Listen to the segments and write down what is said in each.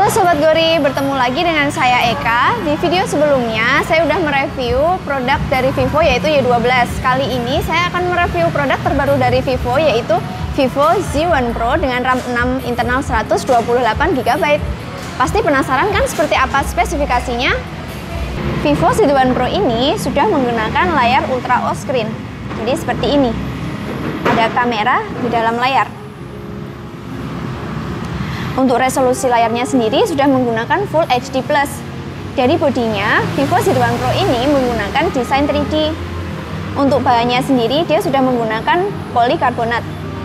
Sobat Gori, bertemu lagi dengan saya Eka. Di video sebelumnya saya udah mereview produk dari Vivo yaitu Y12. Kali ini saya akan mereview produk terbaru dari Vivo yaitu Vivo Z1 Pro dengan RAM 6 internal 128GB. Pasti penasaran kan seperti apa spesifikasinya? Vivo Z1 Pro ini sudah menggunakan layar Ultra O Screen. Jadi seperti ini. Ada kamera di dalam layar. Untuk resolusi layarnya sendiri sudah menggunakan Full HD+. Dari bodinya, Vivo Z1 Pro ini menggunakan desain 3D. Untuk bahannya sendiri dia sudah menggunakan polikarbonat.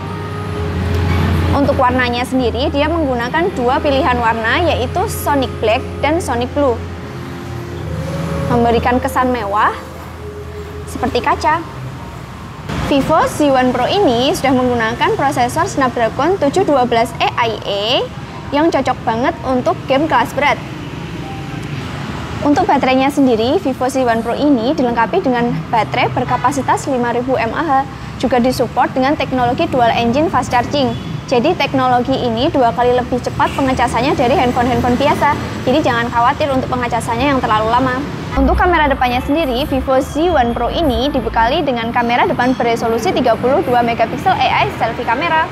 Untuk warnanya sendiri dia menggunakan dua pilihan warna yaitu Sonic Black dan Sonic Blue. Memberikan kesan mewah seperti kaca. Vivo Z1 Pro ini sudah menggunakan prosesor Snapdragon 712E AI yang cocok banget untuk game kelas berat. Untuk baterainya sendiri, Vivo Z1 Pro ini dilengkapi dengan baterai berkapasitas 5000 mAh, juga disupport dengan teknologi dual engine fast charging. Jadi teknologi ini 2 kali lebih cepat pengecasannya dari handphone-handphone biasa. Jadi jangan khawatir untuk pengecasannya yang terlalu lama. Untuk kamera depannya sendiri, Vivo Z1 Pro ini dibekali dengan kamera depan beresolusi 32MP AI selfie kamera.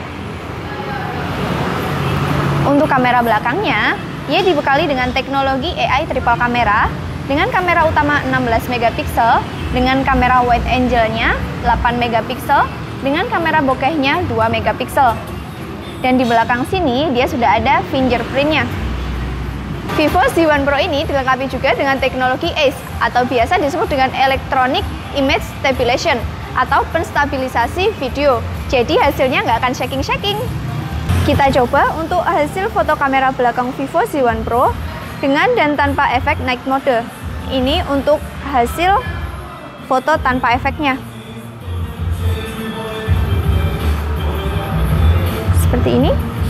Untuk kamera belakangnya, ia dibekali dengan teknologi AI triple kamera dengan kamera utama 16MP, dengan kamera wide angle-nya 8MP, dengan kamera bokehnya 2MP. Dan di belakang sini dia sudah ada fingerprint-nya. Vivo Z1 Pro ini dilengkapi juga dengan teknologi ACE atau biasa disebut dengan Electronic Image Stabilization atau penstabilisasi video. Jadi hasilnya nggak akan shaking-shaking. Kita coba untuk hasil foto kamera belakang Vivo Z1 Pro dengan dan tanpa efek night mode. Ini untuk hasil foto tanpa efeknya. Seperti ini.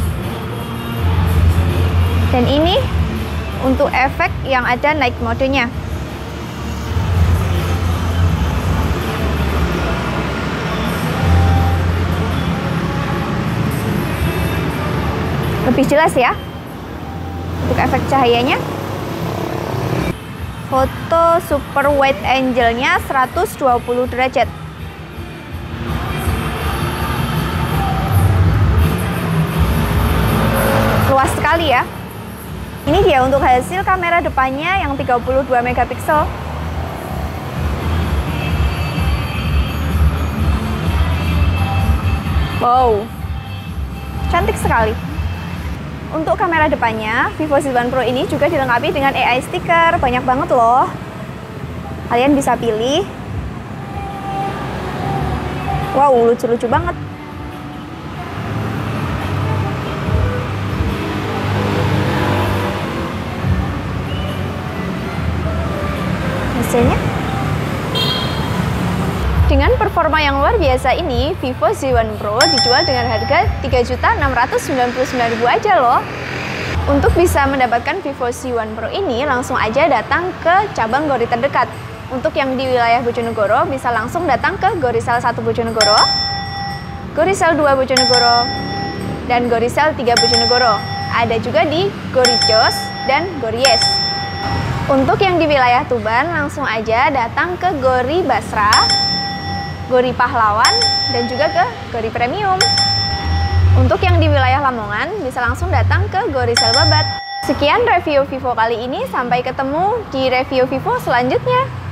Dan ini untuk efek yang ada night mode-nya. Lebih jelas ya untuk efek cahayanya. Foto super wide angle-nya 120 derajat. Luas sekali ya. Ini dia untuk hasil kamera depannya yang 32MP. Wow, cantik sekali. Untuk kamera depannya, Vivo Z1 Pro ini juga dilengkapi dengan AI stiker. Banyak banget loh. Kalian bisa pilih. Wow, lucu-lucu banget. Hasilnya. Dengan performa yang luar biasa ini, Vivo Z1 Pro dijual dengan harga Rp3.699.000 aja loh. Untuk bisa mendapatkan Vivo Z1 Pro ini, langsung aja datang ke cabang Gori terdekat. Untuk yang di wilayah Bojonegoro, bisa langsung datang ke Gorisel 1 Bojonegoro, Gorisel 2 Bojonegoro, dan Gorisel 3 Bojonegoro. Ada juga di Gorijos dan Gories. Untuk yang di wilayah Tuban, langsung aja datang ke Gori Basra, Gori Pahlawan, dan juga ke Gori Premium. Untuk yang di wilayah Lamongan, bisa langsung datang ke Gorisel Babat. Sekian review Vivo kali ini, sampai ketemu di review Vivo selanjutnya.